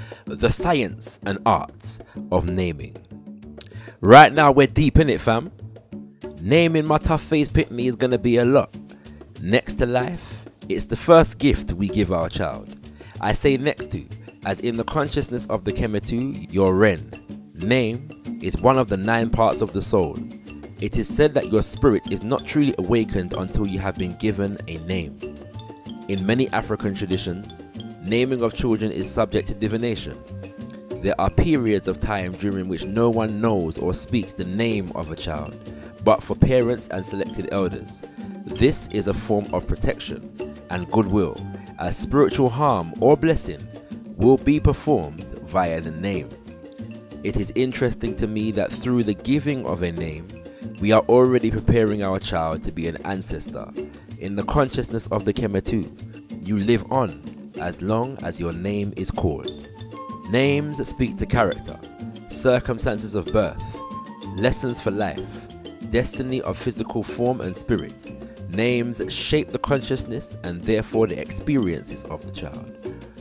the science and arts of naming. Right now we're deep in it, fam. Naming my tough face pitney is gonna be a lot. Next to life, it's the first gift we give our child. I say next to, as in the consciousness of the Kemetu, your Ren. Name is one of the 9 parts of the soul. It is said that your spirit is not truly awakened until you have been given a name. In many African traditions, naming of children is subject to divination. There are periods of time during which no one knows or speaks the name of a child, but for parents and selected elders. This is a form of protection and goodwill, as spiritual harm or blessing will be performed via the name. It is interesting to me that through the giving of a name, we are already preparing our child to be an ancestor. In the consciousness of the Kemetu, you live on as long as your name is called. Names speak to character, circumstances of birth, lessons for life, destiny of physical form and spirit. Names shape the consciousness and therefore the experiences of the child.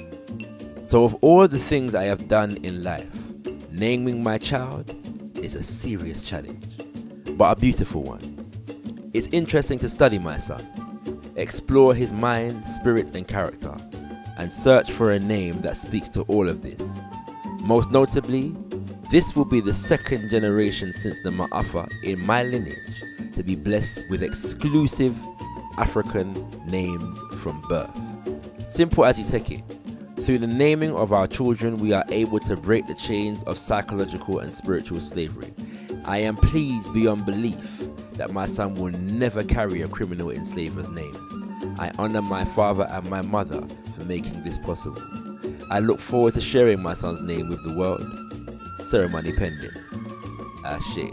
So of all the things I have done in life, naming my child is a serious challenge, but a beautiful one. It's interesting to study my son, explore his mind, spirit and character, and search for a name that speaks to all of this. Most notably, this will be the 2nd generation since the Ma'afa in my lineage to be blessed with exclusive African names from birth. Simple as you take it. Through the naming of our children, we are able to break the chains of psychological and spiritual slavery. I am pleased beyond belief that my son will never carry a criminal enslaver's name. I honor my father and my mother for making this possible. I look forward to sharing my son's name with the world. Ceremony pending. Ashe.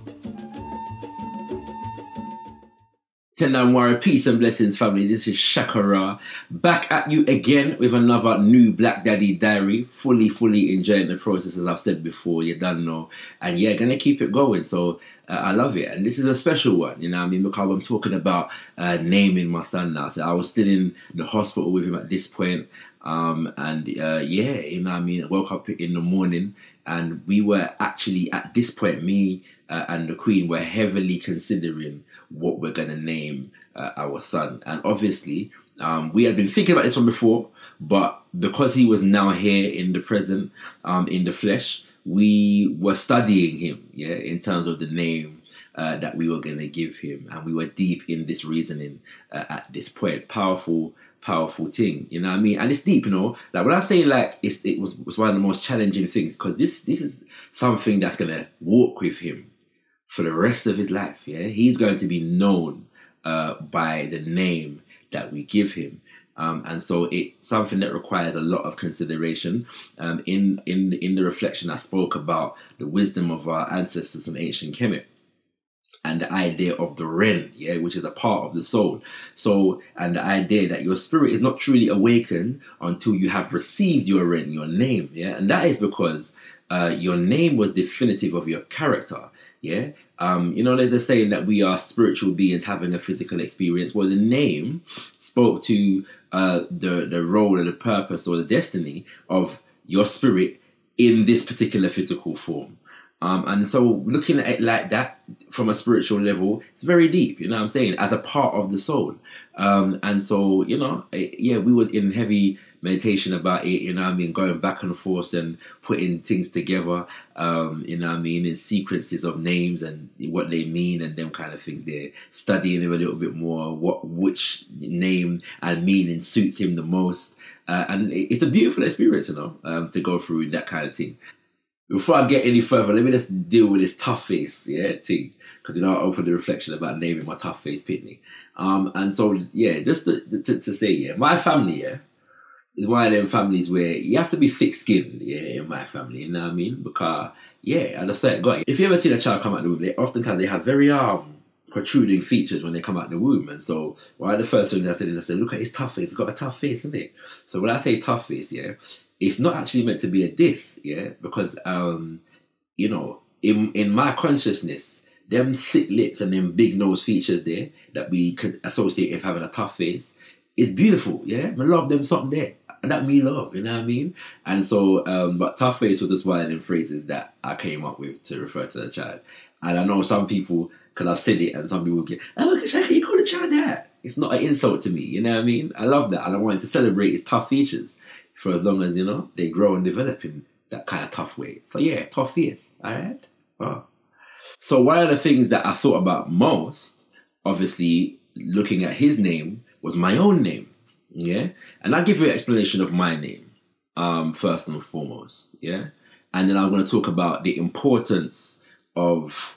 Tenamwara, peace and blessings, family. This is Shakara, back at you again with another new Black Daddy Diary. Fully enjoying the process, as I've said before. You don't know, and yeah, gonna keep it going. So I love it, and this is a special one. You know what I mean? Because I'm talking about naming my son now. So I was still in the hospital with him at this point, and yeah, you know what I mean. I woke up in the morning, and we were actually at this point, me and the Queen were heavily considering what we're gonna name our son. And obviously we had been thinking about this one before, but because he was now here in the present, in the flesh, we were studying him, yeah, in terms of the name that we were gonna give him, and we were deep in this reasoning at this point. Powerful thing, you know what I mean? And it's deep, you know. Like when I say like it was one of the most challenging things, because this is something that's gonna walk with him for the rest of his life. Yeah, he's going to be known by the name that we give him, and so it's something that requires a lot of consideration. In the reflection, I spoke about the wisdom of our ancestors from ancient Kemet, and the idea of the Ren, yeah, which is a part of the soul. So, and the idea that your spirit is not truly awakened until you have received your Ren, your name, yeah, and that is because your name was definitive of your character. Yeah, you know, there's a saying that we are spiritual beings having a physical experience. Well, the name spoke to the role or the purpose or the destiny of your spirit in this particular physical form. And so looking at it like that from a spiritual level, it's very deep, you know what I'm saying, as a part of the soul. And so, you know, yeah, we was in heavy meditation about it, you know what I mean, going back and forth and putting things together, you know what I mean, in sequences of names and what they mean and them kind of things there, studying them a little bit more, which name and meaning suits him the most. And it's a beautiful experience, you know, to go through that kind of thing. Before I get any further, let me just deal with this tough face, yeah, thing. Because, you know, I opened the reflection about naming my tough face pitney. And so, yeah, just to say, yeah, my family, yeah, is one of them families where you have to be thick-skinned, yeah, in my family, you know what I mean? Because, yeah, as I said, God, if you ever seen a child come out the womb, oftentimes they have very protruding features when they come out the womb. And so one of the first things I said, look at his tough face. He's got a tough face, isn't it? So when I say tough face, yeah, it's not actually meant to be a diss, yeah, because, you know, in my consciousness, them thick lips and them big nose features there that we could associate with having a tough face is beautiful, yeah? I love them something there. that me love, you know what I mean? And so, but tough face was just one of them phrases that I came up with to refer to the child. And I know some people, because I've said it, and some people get, oh, Shaka, you call the child that? It's not an insult to me, you know what I mean? I love that, and I wanted to celebrate his tough features for as long as, you know, they grow and develop in that kind of tough way. So yeah, tough face, all right? Wow. So one of the things that I thought about most, obviously, looking at his name, was my own name, yeah? And I'll give you an explanation of my name, first and foremost, yeah? And then I'm going to talk about the importance of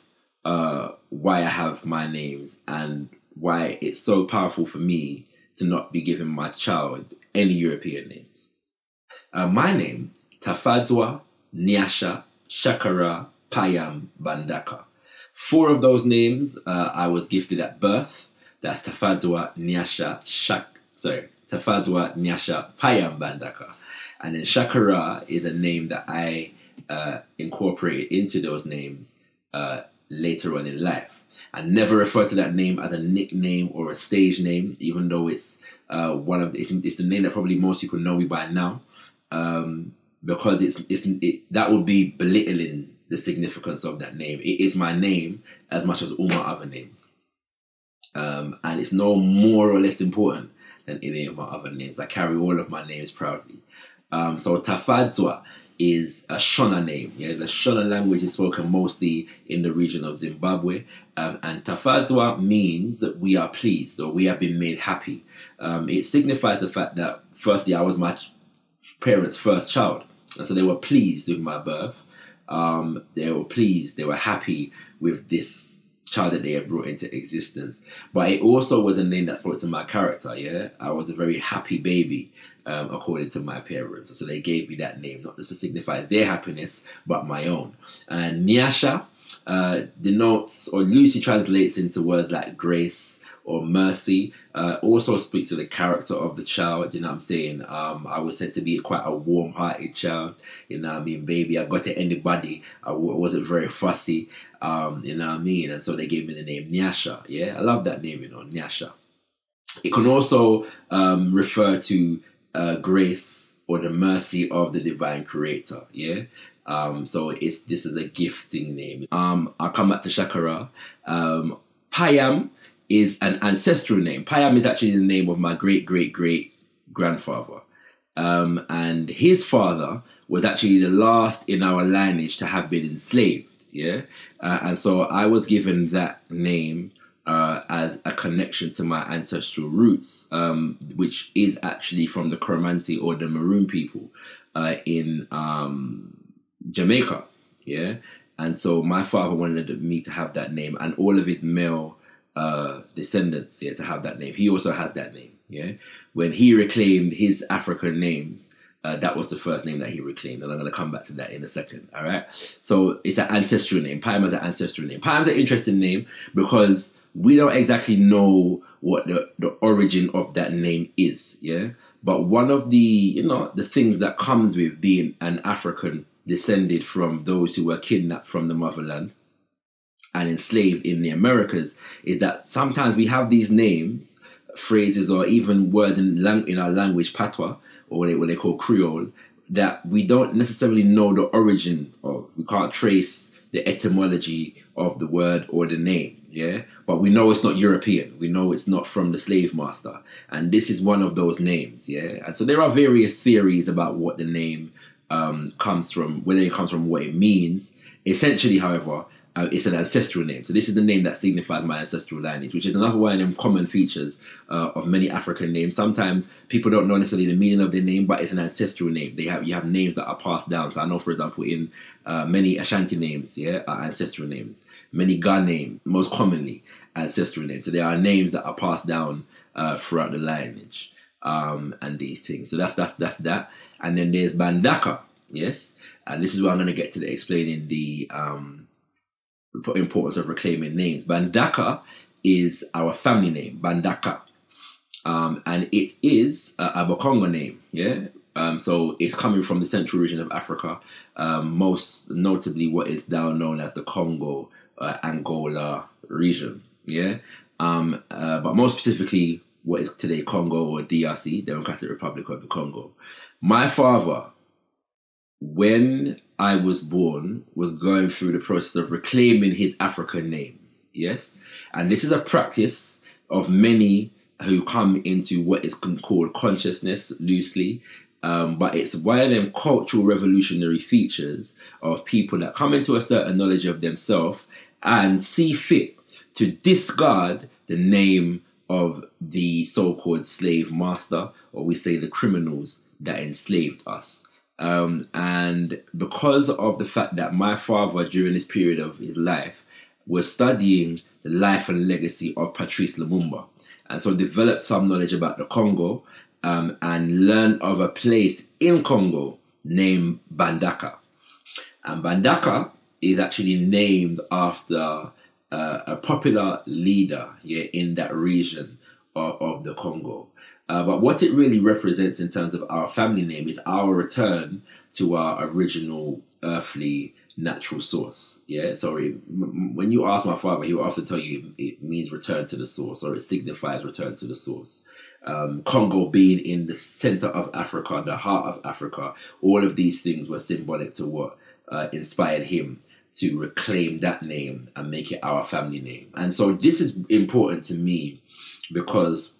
why I have my names and why it's so powerful for me to not be giving my child any European names. My name, Tafadzwa, Nyasha, Shakara, Payam, Bandaka. 4 of those names I was gifted at birth. That's Tafadzwa, Nyasha, Tafadzwa, Nyasha, Payam, Bandaka. And then Shakara is a name that I incorporated into those names later on in life. I never refer to that name as a nickname or a stage name, even though it's it's the name that probably most people know me by now, because that would be belittling the significance of that name. It is my name as much as all my other names, and it's no more or less important than any of my other names. I carry all of my names proudly. So Tafadzwa is a Shona name. Yeah, the Shona language is spoken mostly in the region of Zimbabwe, and Tafadzwa means we are pleased or we have been made happy. It signifies the fact that firstly I was my parents' first child, and so they were pleased with my birth. They were pleased, they were happy with this child that they had brought into existence. But it also was a name that spoke to my character, yeah? I was a very happy baby, according to my parents. So they gave me that name, not just to signify their happiness, but my own. And Nyasha denotes or loosely translates into words like grace or mercy. Also speaks to the character of the child, you know what I'm saying? I was said to be quite a warm-hearted child, you know what I mean? Baby, I got to anybody. I wasn't very fussy, you know what I mean? And so they gave me the name Nyasha, yeah? I love that name, you know, Nyasha. It can also refer to grace or the mercy of the divine creator, yeah? So this is a gifting name. I'll come back to Shakara. Payam is an ancestral name. Payam is actually the name of my great-great-great-grandfather. And his father was actually the last in our lineage to have been enslaved, yeah? And so I was given that name as a connection to my ancestral roots, which is actually from the Coromantee or the Maroon people in Jamaica, yeah? And so my father wanted me to have that name, and all of his male descendants, yeah, to have that name. He also has that name, yeah? When he reclaimed his African names, that was the first name that he reclaimed, and I'm going to come back to that in a second, all right? So it's an ancestral name. Payam is an ancestral name. Payam's an interesting name because we don't exactly know what the origin of that name is, yeah? But one of the, you know, the things that comes with being an African descended from those who were kidnapped from the motherland and enslaved in the Americas is that sometimes we have these names, phrases, or even words in our language, patois, or what they call Creole, that we don't necessarily know the origin of. We can't trace the etymology of the word or the name, yeah? But we know it's not European. We know it's not from the slave master. And this is one of those names, yeah? And so there are various theories about what the name comes from, whether it comes from what it means. Essentially, however, it's an ancestral name. So this is the name that signifies my ancestral lineage, which is another one of them common features of many African names. Sometimes people don't know necessarily the meaning of their name, but it's an ancestral name. You have names that are passed down. So I know, for example, in many Ashanti names, yeah, are ancestral names. Many Ga names, most commonly, ancestral names. So there are names that are passed down throughout the lineage and these things. So that's that. And then there's Bandaka, yes, and this is where I'm going to get to explaining the importance of reclaiming names. Bandaka is our family name, Bandaka, and it is a Bakongo name, yeah? So it's coming from the central region of Africa, most notably what is now known as the Congo, Angola region, yeah? But more specifically, what is today Congo or DRC, Democratic Republic of the Congo. My father, when I was born, was going through the process of reclaiming his African names. Yes. And this is a practice of many who come into what is called consciousness loosely. But it's one of them cultural revolutionary features of people that come into a certain knowledge of themselves and see fit to discard the name of the so-called slave master, or we say the criminals that enslaved us. And because of the fact that my father, during this period of his life, was studying the life and legacy of Patrice Lumumba, and so developed some knowledge about the Congo, and learned of a place in Congo named Bandaka. And Bandaka is actually named after a popular leader, in that region of the Congo. But what it really represents in terms of our family name is our return to our original earthly natural source. Yeah. So when you ask my father, he will often tell you it means return to the source, or it signifies return to the source. Congo being in the center of Africa, the heart of Africa, all of these things were symbolic to what inspired him to reclaim that name and make it our family name. And so this is important to me because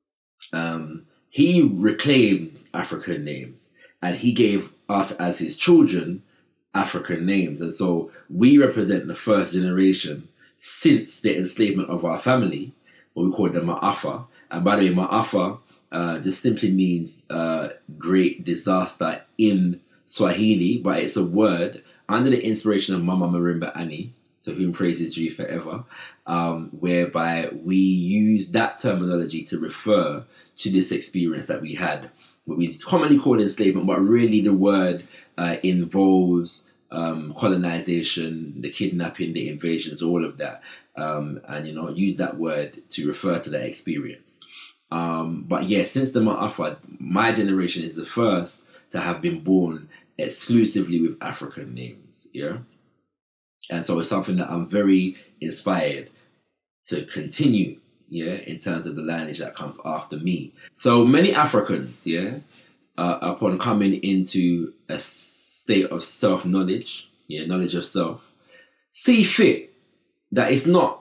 he reclaimed African names and he gave us as his children African names. And so we represent the first generation since the enslavement of our family, what we call the Ma'afa. And by the way, Ma'afa just simply means great disaster in Swahili, but it's a word under the inspiration of Mama Marimba Annie, to whom praise is due forever, whereby we use that terminology to refer to this experience that we had, what we commonly call enslavement, but really the word involves colonization, the kidnapping, the invasions, all of that, and use that word to refer to that experience. But yeah, since the Ma'afa, my generation is the first to have been born exclusively with African names, yeah? And so it's something that I'm very inspired to continue, in terms of the lineage that comes after me. So many Africans, upon coming into a state of self-knowledge, knowledge of self, see fit that it's no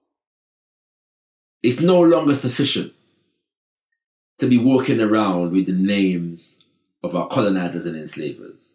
longer sufficient to be walking around with the names of our colonizers and enslavers,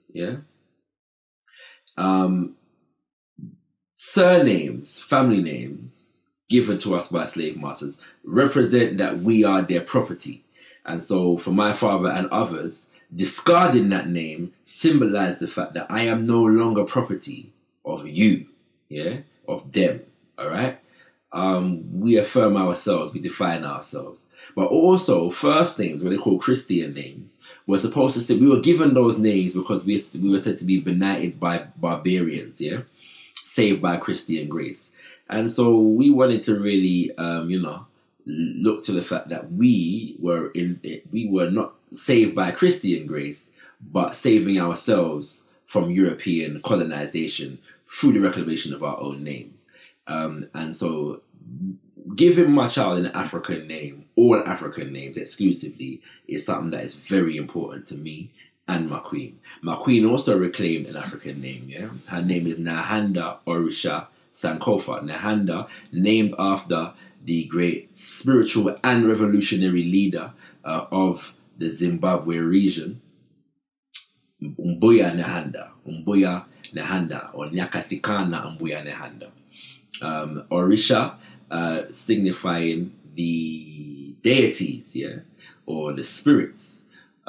surnames, family names given to us by slave masters represent that we are their property. And so for my father and others, discarding that name symbolized the fact that I am no longer property of you, of them, all right? We affirm ourselves, we define ourselves. But also, first names, what they call Christian names, we're supposed to say, we were given those names because we were said to be benighted by barbarians, saved by Christian grace. And so we wanted to really, look to the fact that we were not saved by Christian grace, but saving ourselves from European colonization through the reclamation of our own names. And so giving my child an African name, all African names exclusively, is something that is very important to me and my queen. My queen also reclaimed an African name, Her name is Nahanda Orisha Sankofa. Nahanda, named after the great spiritual and revolutionary leader of the Zimbabwe region, Umbuya Nahanda, or Nyakasikana Umbuya Nahanda. Orisha, signifying the deities, or the spirits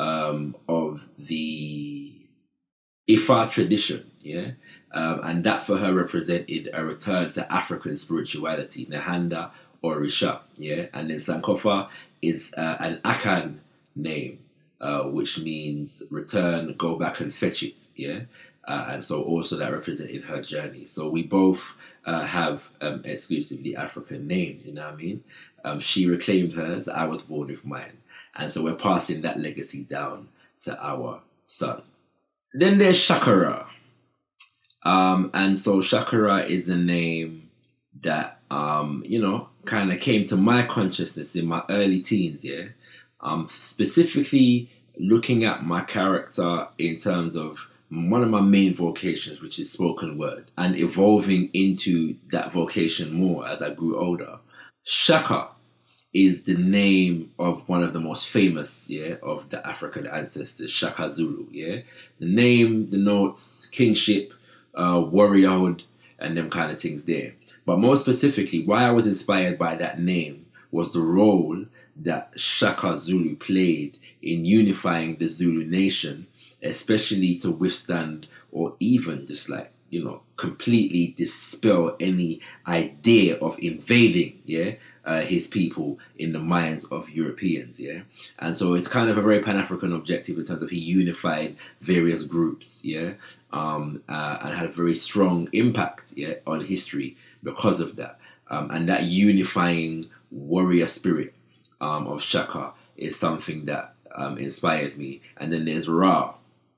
of the Ifa tradition, and that for her represented a return to African spirituality, Nahanda Orisha, and then Sankofa is an Akan name, which means return, go back and fetch it, and so also that represented her journey. So we both have exclusively African names, you know what I mean? She reclaimed hers, I was born with mine. And so we're passing that legacy down to our son. Then there's Shakara. And so Shakara is the name that you know, kind of came to my consciousness in my early teens, yeah. Specifically looking at my character in terms of one of my main vocations, which is spoken word, and evolving into that vocation more as I grew older. Shaka is the name of one of the most famous, yeah, of the African ancestors, Shaka Zulu, yeah. The name denotes kingship, warriorhood, and them kind of things there. But more specifically, why I was inspired by that name was the role that Shaka Zulu played in unifying the Zulu nation, especially to withstand or even just like, you know, completely dispel any idea of invading, yeah, his people in the minds of Europeans, yeah. And so it's kind of a very Pan-African objective in terms of he unified various groups, yeah, and had a very strong impact, yeah, on history because of that. And that unifying warrior spirit of Shaka is something that inspired me. And then there's Ra.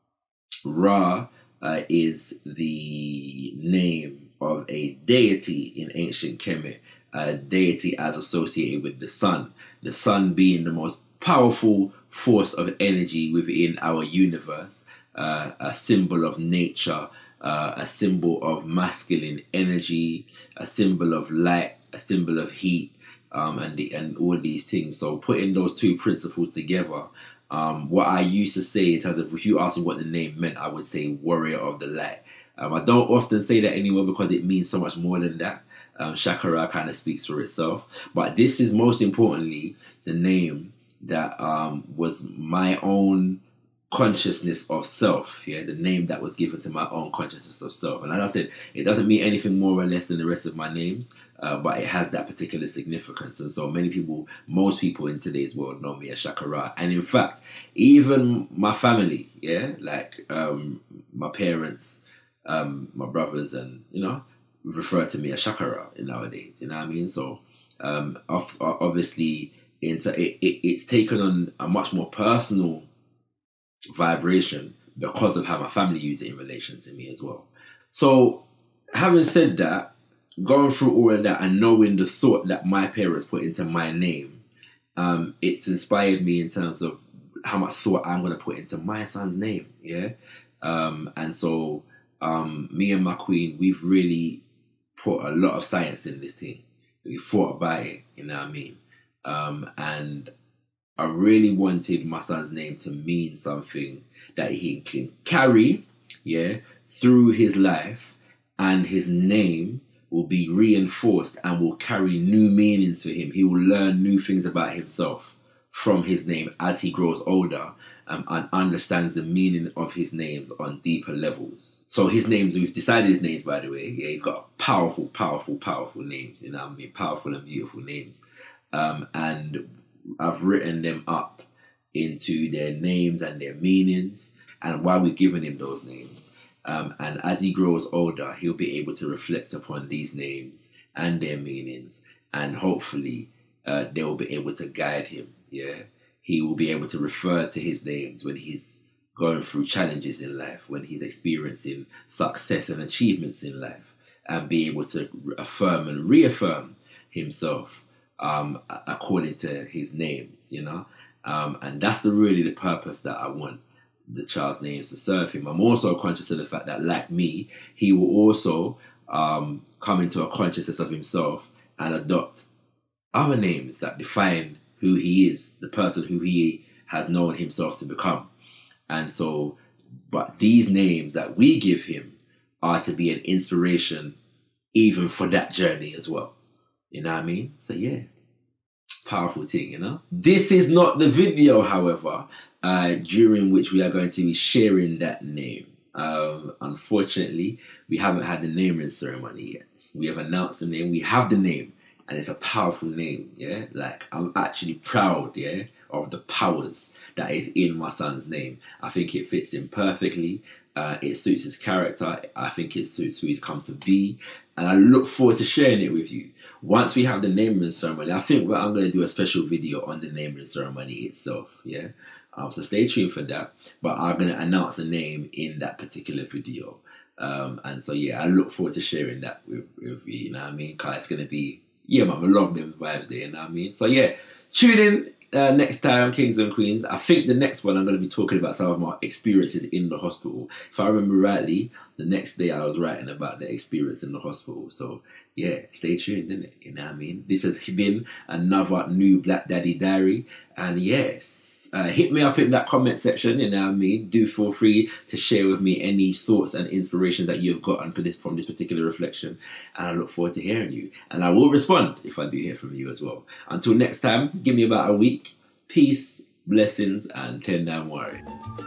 Ra is the name of a deity in ancient Kemet, a deity as associated with the sun being the most powerful force of energy within our universe, a symbol of nature, a symbol of masculine energy, a symbol of light, a symbol of heat, and all these things. So putting those two principles together, what I used to say in terms of if you asked me what the name meant, I would say warrior of the light. I don't often say that anymore because it means so much more than that. Shakara kind of speaks for itself. But this is most importantly the name that was my own consciousness of self, yeah, the name that was given to my own consciousness of self. And as I said, it doesn't mean anything more or less than the rest of my names, but it has that particular significance. And so most people in today's world know me as Shakara. And in fact, even my family, yeah, like my parents, my brothers, and you know, refer to me as Shakara nowadays, you know what I mean? So obviously it's taken on a much more personal vibration because of how my family use it in relation to me as well. So having said that, going through all of that and knowing the thought that my parents put into my name, it's inspired me in terms of how much thought I'm going to put into my son's name, yeah. And so me and my queen, we've really put a lot of science in this thing. We thought about it, you know what I mean? And I really wanted my son's name to mean something that he can carry, yeah, through his life, and his name will be reinforced and will carry new meanings for him. He will learn new things about himself from his name as he grows older, and understands the meaning of his names on deeper levels. So his names, we've decided his names, by the way. Yeah, he's got powerful names, you know what I mean? Powerful and beautiful names. And I've written them up into their names and their meanings and why we've given him those names. And as he grows older, he'll be able to reflect upon these names and their meanings, and hopefully they will be able to guide him, yeah? He will be able to refer to his names when he's going through challenges in life, when he's experiencing success and achievements in life, and be able to affirm and reaffirm himself according to his names, you know? And that's really the purpose that I want the child's names to serve him. I'm also conscious of the fact that, like me, he will also come into a consciousness of himself and adopt other names that define who he is, the person who he has known himself to become. And so, but these names that we give him are to be an inspiration even for that journey as well. You know what I mean? So yeah, powerful thing, you know? This is not the video, however, during which we are going to be sharing that name. Unfortunately, we haven't had the naming ceremony yet. We have announced the name, we have the name, and it's a powerful name, yeah? Like, I'm actually proud, yeah, of the powers that is in my son's name. I think it fits him perfectly. It suits his character. I think it suits who he's come to be. And I look forward to sharing it with you. Once we have the naming ceremony, I think I'm going to do a special video on the naming ceremony itself, yeah? So stay tuned for that. But I'm going to announce the name in that particular video. And so yeah, I look forward to sharing that with you, you know what I mean? Cause it's gonna be, yeah man, I love them vibes there, you know what I mean? So yeah, tune in next time, Kings and Queens. I think the next one I'm going to be talking about some of my experiences in the hospital. If I remember rightly, the next day I was writing about the experience in the hospital. So yeah, stay tuned, innit? You know what I mean? This has been another new Black Daddy Diary. And yes, hit me up in that comment section, you know what I mean? Do feel free to share with me any thoughts and inspiration that you've gotten from this particular reflection. And I look forward to hearing you. And I will respond if I do hear from you as well. Until next time, give me about a week. Peace, blessings, and Tendam Worry.